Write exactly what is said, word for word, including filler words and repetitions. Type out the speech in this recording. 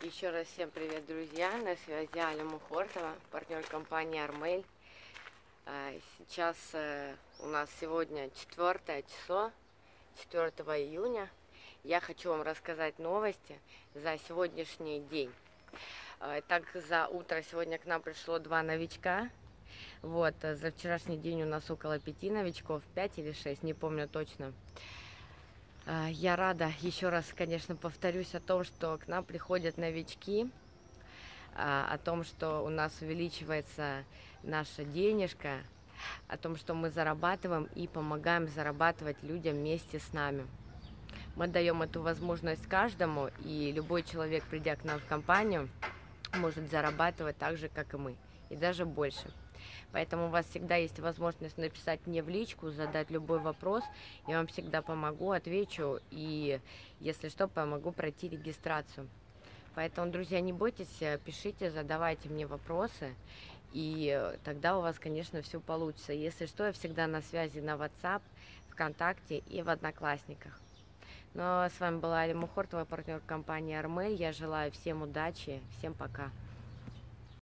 Еще раз всем привет, друзья! На связи Аля Мухортова, партнер компании Армель. Сейчас у нас сегодня четвёртое число, четвёртого июня. Я хочу вам рассказать новости за сегодняшний день. Так, за утро сегодня к нам пришло два новичка. Вот, за вчерашний день у нас около пяти новичков, пять или шесть, не помню точно. Я рада, еще раз, конечно, повторюсь о том, что к нам приходят новички, о том, что у нас увеличивается наша денежка, о том, что мы зарабатываем и помогаем зарабатывать людям вместе с нами. Мы даем эту возможность каждому, и любой человек, придя к нам в компанию, может зарабатывать так же, как и мы, и даже больше. Поэтому у вас всегда есть возможность написать мне в личку, задать любой вопрос. Я вам всегда помогу, отвечу и, если что, помогу пройти регистрацию. Поэтому, друзья, не бойтесь, пишите, задавайте мне вопросы, и тогда у вас, конечно, все получится. Если что, я всегда на связи на WhatsApp, ВКонтакте и в Одноклассниках. Ну а с вами была Аля Мухортова, партнер компании Армель. Я желаю всем удачи, всем пока.